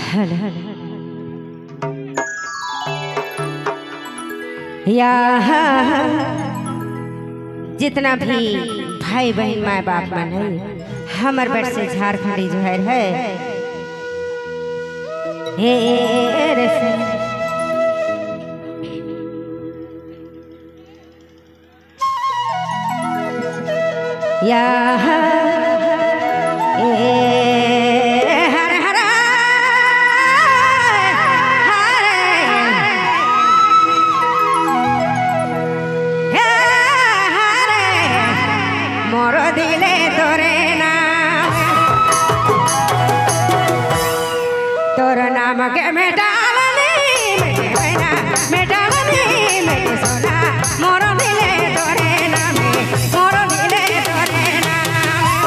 Hello यहाँ जितना भी भाई बहन माँ बाप मन है हमर बट से झारखंडी जो है हे रे यहाँ दिले तोरे नाम तोर नाम के मेटालनी मेटालनी मेटे सोना मोर दिले तोरे नाम मोर दिले तोरे नाम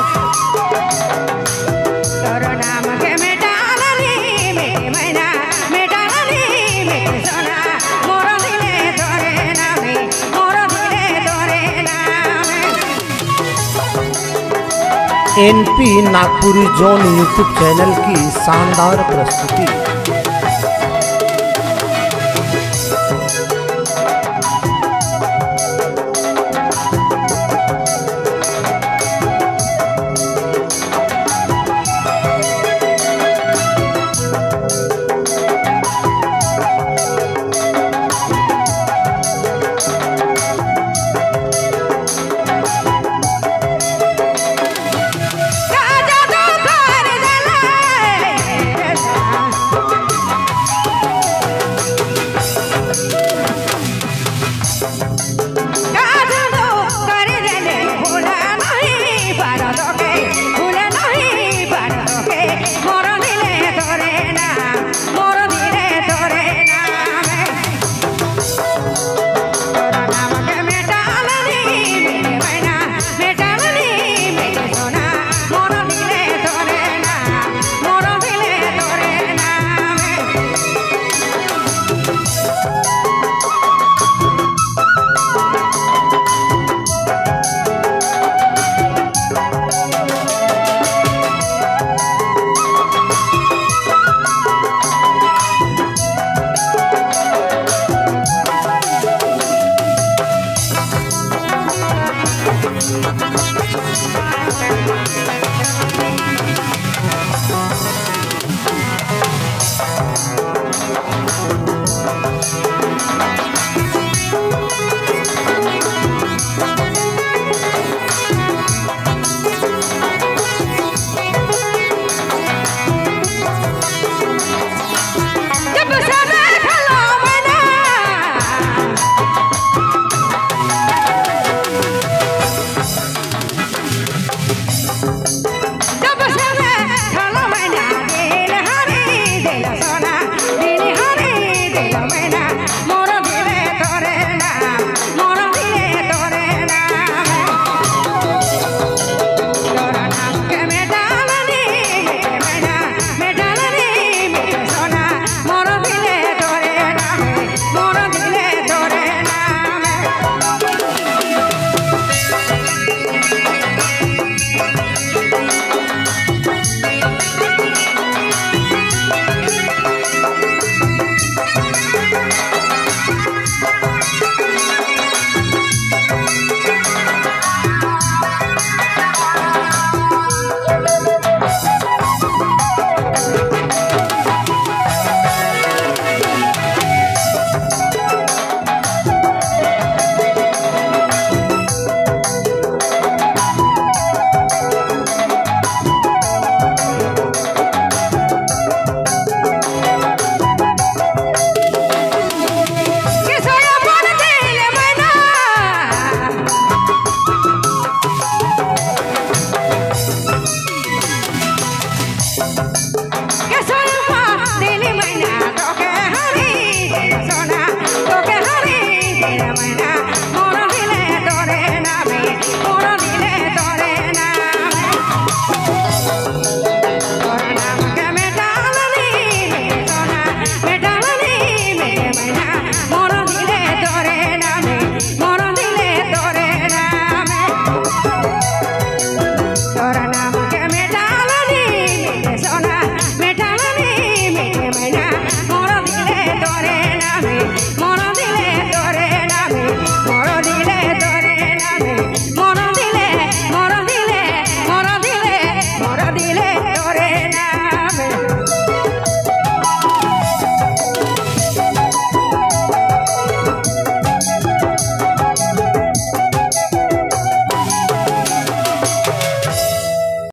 तोर नाम के मेटालनी मेटे मैना मेटालनी मेटे सोना मोर दिले तोरे नाम मोर दिले तोरे नाम। NP Nagpuri zone YouTube channel की शानदार प्रस्तुति।